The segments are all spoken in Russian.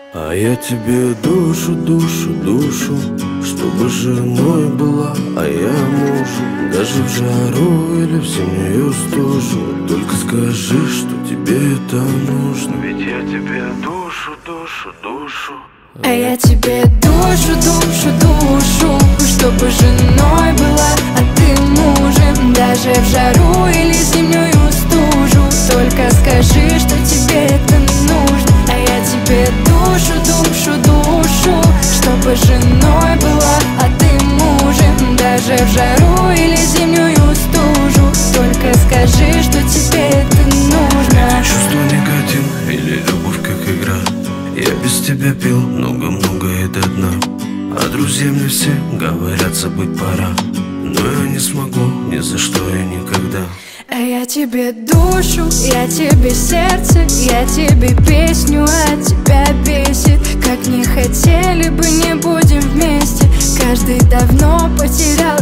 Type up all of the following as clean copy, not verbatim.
А я тебе душу, душу, душу, чтобы женой была, а я мужем. Даже в жару или в зимнюю стужу. Только скажи, что тебе это нужно. Ведь я тебе душу, душу, душу. А я тебе душу, душу, душу, чтобы женой была, а ты мужем. Даже в жару или зимнюю стужу. Только скажи, что тебе это нужно. А я тебе душу, душу, душу, чтобы женой была, а ты мужем. Даже в жару или зимнюю стужу. Только скажи, что тебе это нужно. Это чувство никотин или любовь как игра. Я без тебя пил много-много и до дна. А друзья мне все говорят, забыть пора. Но я не смогу ни за что и никогда. А я тебе душу, я тебе сердце, я тебе песню, от тебя бесит. Как не хотели бы, не будем вместе. Каждый давно потерял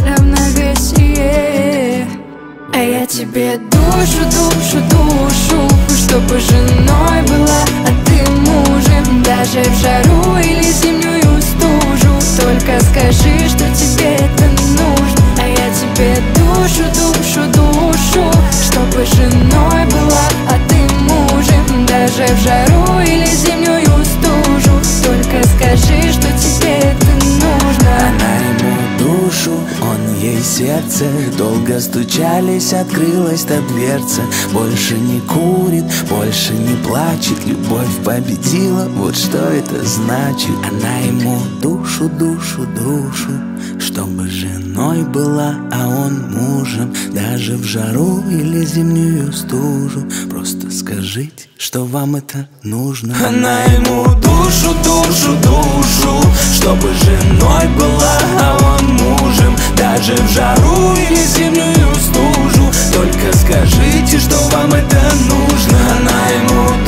равновесие. А я тебе душу, душу, душу, чтобы женой была, а ты мужем. Даже в жару или зимнюю стужу. Только скажи, что тебе это нужно. А я тебе душу, душу, душу, чтобы женой была, а ты мужем. Даже в жару или зимнюю стужу. Только скажи, что тебе это нужно. Она ему душу, он ей сердце. Долго стучались, открылась та дверца. Больше не курит, больше не плачет. Любовь победила, вот что это значит. Она ему душу, душу, душу, чтобы женой была, а он мужем. Даже в жару или зимнюю стужу. Просто скажите, что вам это нужно. Она ему душу, душу, душу, чтобы женой была, а он мужем. Даже в жару или зимнюю стужу. Только скажите, что вам это нужно. Она ему